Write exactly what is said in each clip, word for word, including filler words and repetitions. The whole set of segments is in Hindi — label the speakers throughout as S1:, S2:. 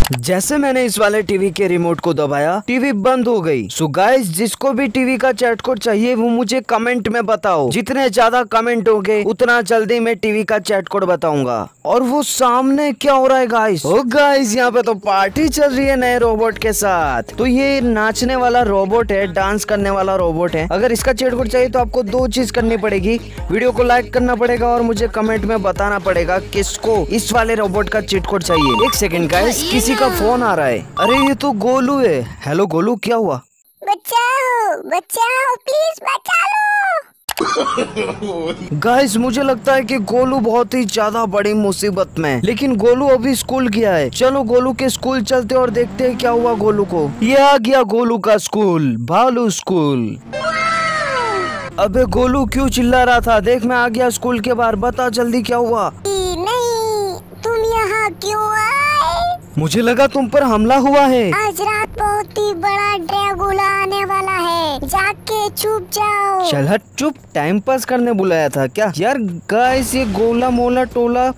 S1: जैसे मैंने इस वाले टीवी के रिमोट को दबाया, टीवी बंद हो गई। सो गाइस, जिसको भी टीवी का चैट कोड चाहिए वो मुझे कमेंट में बताओ। जितने ज्यादा कमेंट होंगे उतना जल्दी मैं टीवी का चैट कोड बताऊंगा। और वो सामने क्या हो रहा है गाइस? ओ गाइस, यहाँ पे तो पार्टी चल रही है नए रोबोट के साथ। तो ये नाचने वाला रोबोट है, डांस करने वाला रोबोट है। अगर इसका चैट कोड चाहिए तो आपको दो चीज करनी पड़ेगी। वीडियो को लाइक करना पड़ेगा और मुझे कमेंट में बताना पड़ेगा किसको इस वाले रोबोट का चैट कोड चाहिए। एक सेकंड गाइस, किसी का फोन आ रहा है। अरे ये तो गोलू है। हेलो गोलू, क्या हुआ?
S2: बचाओ बचाओ, प्लीज बचा लो।
S1: गाइस, मुझे लगता है कि गोलू बहुत ही ज्यादा बड़ी मुसीबत में है। लेकिन गोलू अभी स्कूल गया है। चलो गोलू के स्कूल चलते और देखते हैं क्या हुआ गोलू को। ये आ गया गोलू का स्कूल, भालू स्कूल। अबे गोलू क्यों चिल्ला रहा था? देख मैं आ गया स्कूल के बाहर। बता जल्दी क्या हुआ?
S2: नहीं, तुम यहाँ क्यों आए?
S1: मुझे लगा तुम पर हमला हुआ है।
S2: आज रात बहुत ही बड़ा ड्रैगुला आने वाला है, जाके छुप जाओ।
S1: चल हट चुप, टाइम पास करने बुलाया था क्या? यार गाइस, ये गोला मोला टोला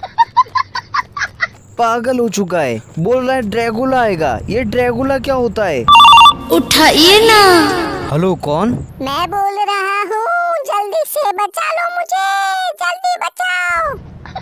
S1: पागल हो चुका है। बोल रहा है ड्रैगुला आएगा। ये ड्रैगुला क्या होता है?
S2: उठाइए ना।
S1: हेलो, कौन?
S2: मैं बोल रहा हूँ, जल्दी से बचा लो मुझे, जल्दी बचाओ।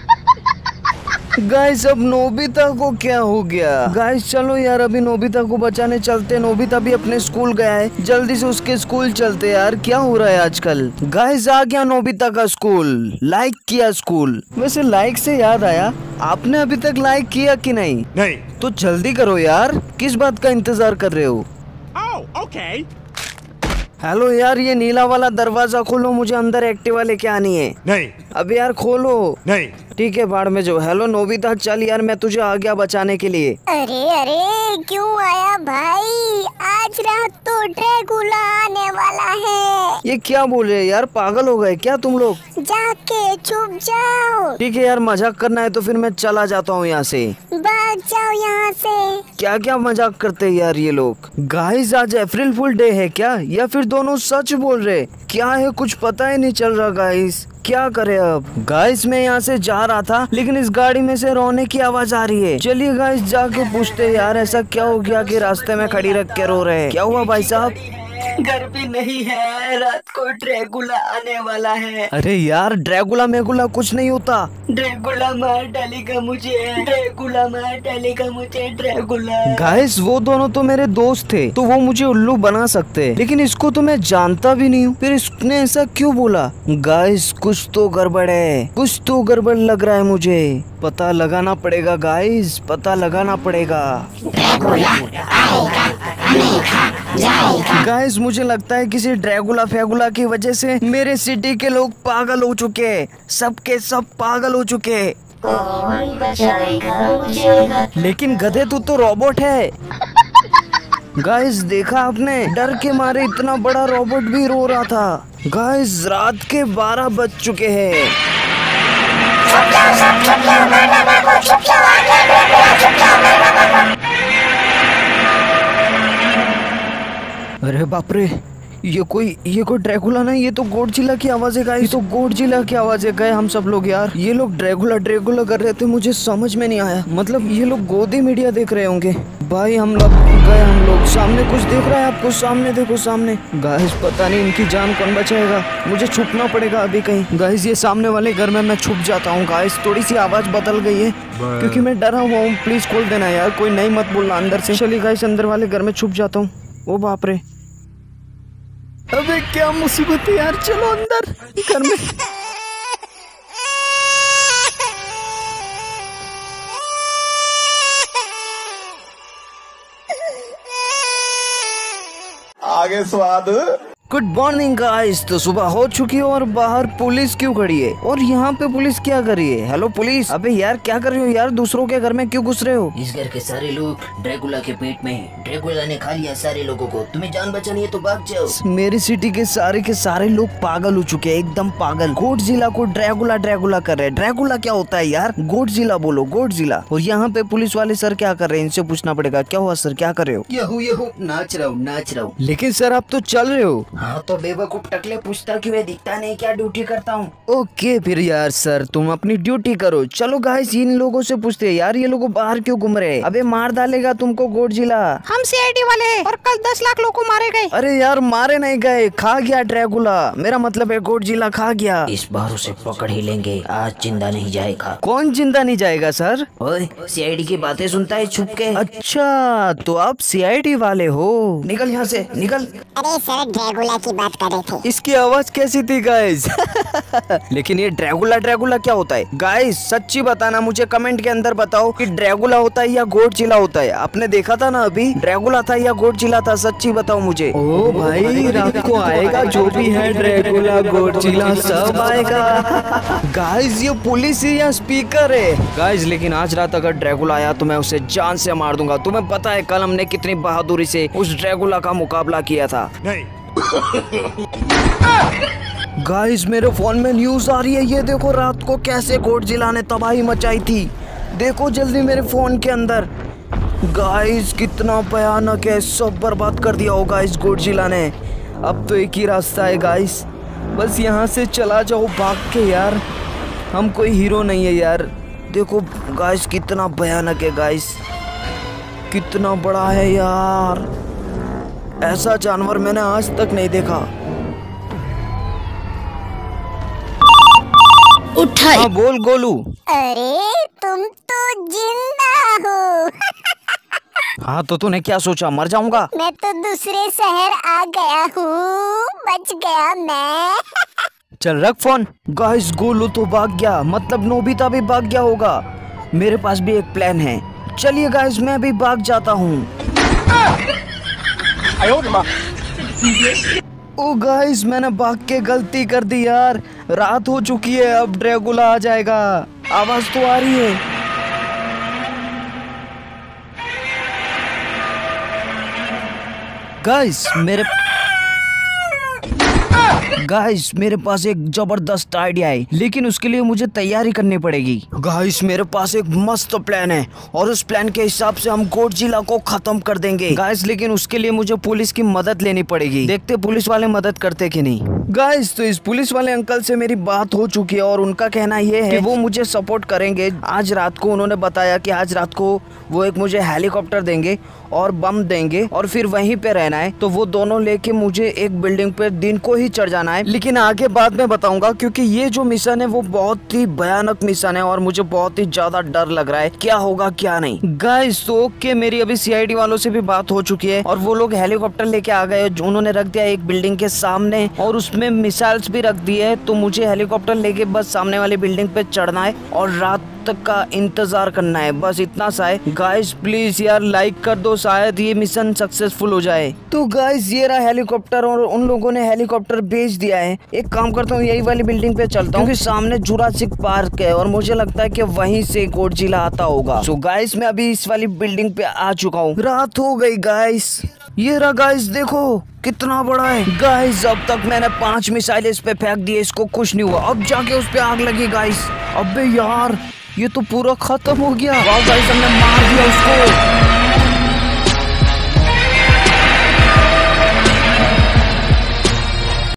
S1: गाइस, अब नोबिता को क्या हो गया? गाइस चलो यार, अभी नोबिता को बचाने चलते। नोबिता भी अपने स्कूल गया है, जल्दी से उसके स्कूल चलते। यार क्या हो रहा है आजकल? गाइस आ गया नोबिता का स्कूल। लाइक किया स्कूल। वैसे लाइक से याद आया, आपने अभी तक लाइक किया कि नहीं?
S3: नहीं।
S1: तो जल्दी करो यार, किस बात का इंतजार कर रहे हो?
S3: ओह, ओके।
S1: हेलो यार, ये नीला वाला दरवाजा खोलो, मुझे अंदर एक्टिवा लेके आनी है।
S3: नहीं।
S1: अब यार खोलो।
S3: नहीं।
S1: ठीक है, बाढ़ में जो। हेलो नोबिता, चल यार, मैं तुझे आ गया बचाने के लिए।
S2: अरे अरे, क्यों आया भाई? आज रात तो ड्रैगुला आने वाला है।
S1: ये क्या बोल रहे हैं यार? पागल हो गए क्या तुम लोग?
S2: जाके छुप जाओ।
S1: ठीक है यार, मजाक करना है तो फिर मैं चला जाता हूँ यहाँ से।
S2: भाग जाओ यहाँ से।
S1: क्या क्या मजाक करते हैं यार ये लोग। गाइस, आज अप्रैल फुल डे है क्या, या फिर दोनों सच बोल रहे? क्या है, कुछ पता ही नहीं चल रहा गाइस। क्या करे अब? गाइस मैं यहाँ से जा रहा था, लेकिन इस गाड़ी में से रोने की आवाज आ रही है। चलिए गाइस जाके पूछते यार, ऐसा क्या हो गया कि रास्ते में खड़ी रख के रो रहे हैं? क्या हुआ भाई साहब?
S4: घर भी नहीं है, रात को ड्रैगुला आने वाला है।
S1: अरे यार, ड्रैगुला मेगुला कुछ नहीं होता।
S4: ड्रैगुला मार डालेगा मुझे, ड्रैगुला मार डालेगा मुझे, ड्रैगुला।
S1: गाइस वो दोनों तो मेरे दोस्त थे, तो वो मुझे उल्लू बना सकते हैं, लेकिन इसको तो मैं जानता भी नहीं हूँ। फिर इसने ऐसा क्यों बोला? गाइस कुछ तो गड़बड़ है, कुछ तो गड़बड़ लग रहा है मुझे। पता लगाना पड़ेगा गाइस, पता लगाना पड़ेगा। गाइस मुझे लगता है किसी ड्रैगुला फैगुला की वजह से मेरे सिटी के लोग पागल हो चुके हैं। सबके सब पागल हो चुके हैं।
S2: कौन बचाएगा मुझे?
S1: लेकिन गधे तू तो रोबोट है। गाइस देखा आपने, डर के मारे इतना बड़ा रोबोट भी रो रहा था। गाइस रात के बारह बज चुके हैं। अरे बाप रे, ये कोई ये कोई ड्रैगुला नहीं, ये तो गोडजिला की आवाज है गाइस। ये तो गोडजिला की आवाज है। गए हम सब लोग यार। ये लोग ड्रैगुला ड्रैगुला कर रहे थे, मुझे समझ में नहीं आया। मतलब ये लोग गोदी मीडिया देख रहे होंगे। भाई हम लोग गए, हम लोग सामने कुछ देख रहा है आपको? सामने देखो, सामने। गाइस पता नहीं इनकी जान कौन बचाएगा, मुझे छुपना पड़ेगा अभी कहीं। गाइस ये सामने वाले घर में मैं छुप जाता हूँ। गाइस थोड़ी सी आवाज बदल गई है क्योंकि मैं डरा हुआ हूँ। प्लीज खोल देना यार, कोई नहीं मत बोलना अंदर से। चलिए गाइस अंदर वाले घर में छुप जाता हूँ। ओ बाप रे, अबे क्या मुसीबत है यार। चलो अंदर घर में।
S3: आगे स्वाद।
S1: Good morning guys. तो सुबह हो चुकी है और बाहर पुलिस क्यों खड़ी है? और यहाँ पे पुलिस क्या कर रही है? Hello police. अबे यार क्या कर रहे हो यार? दूसरों के घर में क्यों घुस रहे हो?
S4: इस घर के सारे लोग ड्रैगुला के पेट में हैं। ड्रैगुला ने खा लिया सारे लोगों को। तुम्हें जान बचानी है तो भाग जाओ।
S1: मेरी सिटी के सारे के सारे लोग पागल हो चुके हैं, एकदम पागल। गोडजिला को ड्रैगुला ड्रैगुला कर रहे हैं। ड्रैगुला क्या होता है यार? गोडजिला बोलो, गोडजिला। और यहाँ पे पुलिस वाले सर क्या कर रहे हैं? इनसे पूछना पड़ेगा। क्या हुआ सर, क्या कर रहे हो?
S4: यहू यहू नाच रहा हूँ, नाच रहा हूँ।
S1: लेकिन सर आप तो चल रहे हो।
S4: हाँ तो बेवकूफ टकले, पूछता क्यों है? दिखता नहीं क्या ड्यूटी करता हूँ?
S1: ओके फिर यार सर, तुम अपनी ड्यूटी करो। चलो गाइस, इन लोगों से पूछते हैं यार, ये लोग बाहर क्यों घूम रहे हैं? अबे मार डालेगा तुमको गोडजिला।
S5: हम सीआईडी वाले हैं और कल दस लाख लोग को मारे गए।
S1: अरे यार मारे नहीं गए, खा गया ड्रैकुला। मेरा मतलब है गोडजिला खा गया।
S4: इस बार उसे पकड़ ही लेंगे, आज जिंदा नहीं जाएगा।
S1: कौन जिंदा नहीं जाएगा सर?
S4: ओए, सीआईडी की बातें सुनता है छुप के।
S1: अच्छा तो आप सीआईडी वाले हो?
S4: निकल यहाँ से, निकल।
S2: अरे सर, ड्रैगुला की बात कर रहे थे।
S1: इसकी आवाज कैसी थी गाइस? लेकिन ये ड्रैकुला ड्रैकुला क्या होता है गाइस? सच्ची बताना मुझे, कमेंट के अंदर बताओ कि ड्रैकुला होता है या गोडजिला होता है। आपने देखा था ना अभी, ड्रैकुला था या गोडजिला था? सच्ची बताओ मुझे। ओ भाई, रात को आएगा जो भी है, ड्रैकुला गोडजिला सब आएगा। गाइस ये पुलिस है या स्पीकर है? गाइस लेकिन आज रात अगर ड्रैकुला आया तो मैं उसे जान से मार दूंगा। तुम्हें पता है कल हमने कितनी बहादुरी से उस ड्रैकुला का मुकाबला किया था।
S3: नहीं।
S1: गाइस मेरे फोन में न्यूज आ रही है, ये देखो रात को कैसे गोडजिला ने तबाही मचाई थी। देखो जल्दी मेरे फोन के अंदर। गाइस कितना भयानक है, सब बर्बाद कर दिया होगा इस गोडजिला ने। अब तो एक ही रास्ता है गाइस, बस यहाँ से चला जाओ भाग के यार। हम कोई हीरो नहीं है यार। देखो गाइस कितना भयानक है गाइस, कितना बड़ा है यार। ऐसा जानवर मैंने आज तक नहीं देखा।
S5: उठाई।
S1: हाँ बोल गोलू।
S2: अरे तुम तो जिंदा हो।
S1: हाँ तो तूने क्या सोचा, मर जाऊंगा?
S2: मैं तो दूसरे शहर आ गया हूँ, बच गया मैं।
S1: चल रख फोन। गाइस गोलू तो भाग गया, मतलब नोबिता भी भाग गया होगा। मेरे पास भी एक प्लान है, चलिए गाइस मैं भी भाग जाता हूँ। ओ गाइस मैंने भाग के गलती कर दी यार, रात हो चुकी है, अब ड्रैकुला आ जाएगा। आवाज तो आ रही है। गाइस मेरे गाइस मेरे पास एक जबरदस्त आइडिया है, लेकिन उसके लिए मुझे तैयारी करनी पड़ेगी। गाइस मेरे पास एक मस्त प्लान है और उस प्लान के हिसाब से हम गोडजिला को खत्म कर देंगे। गाइस लेकिन उसके लिए मुझे पुलिस की मदद लेनी पड़ेगी, देखते पुलिस वाले मदद करते कि नहीं। गाइस तो इस पुलिस वाले अंकल से मेरी बात हो चुकी है और उनका कहना ये है कि वो मुझे सपोर्ट करेंगे। आज रात को उन्होंने बताया कि आज रात को वो एक मुझे हेलीकॉप्टर देंगे और बम देंगे और फिर वहीं पे रहना है। तो वो दोनों लेके मुझे एक बिल्डिंग पे दिन को ही चढ़ जाना है, लेकिन आगे बाद में बताऊंगा, क्योंकि ये जो मिशन है वो बहुत ही भयानक मिशन है और मुझे बहुत ही ज्यादा डर लग रहा है क्या होगा क्या नहीं। गाइस तो ओके, मेरी अभी सीआईडी वालों से भी बात हो चुकी है और वो लोग हेलीकॉप्टर लेके आ गए। उन्होंने रख दिया एक बिल्डिंग के सामने और उसमें मिसाइल्स भी रख दी है। तो मुझे हेलीकॉप्टर लेके बस सामने वाली बिल्डिंग पे चढ़ना है और रात तक का इंतजार करना है, बस इतना सा है। गाइस प्लीज यार लाइक कर दो, शायद ये मिशन सक्सेसफुल हो जाए। तो गाइस ये रहा हेलीकॉप्टर और उन लोगों ने हेलीकॉप्टर भेज दिया है। एक काम करता हूँ, यही वाली बिल्डिंग पे चलता हूँ, क्योंकि सामने जुरासिक पार्क है और मुझे लगता है कि वहीं से गोडजिला आता होगा। सो गाइस मैं अभी इस वाली बिल्डिंग पे आ चुका हूँ। रात हो गई गाइस, ये रहा गाइस, देखो कितना बड़ा है। गाइस अब तक मैंने पांच मिसाइल इस पे फेंक दिए, इसको कुछ नहीं हुआ। अब जाके उस पे आग लगी गाइस। अबे यार ये तो पूरा खत्म हो गया। वाह गाइस हमने मार दिया उसको।